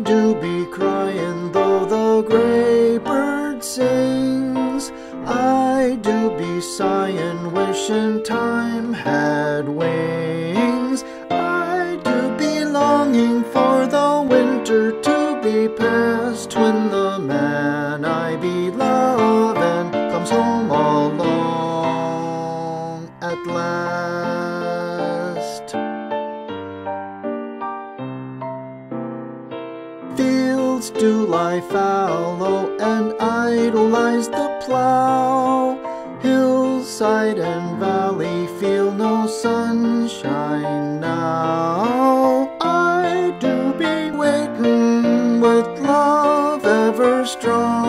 do be crying though the grey bird sings. I do be sighing, wishing time had wings. I do be longing for the winter to be past, when the man I be loving comes home alone at last. Fields do lie fallow and idolize the plough. Hillside and valley feel no sunshine now. I do be waiting with love ever strong.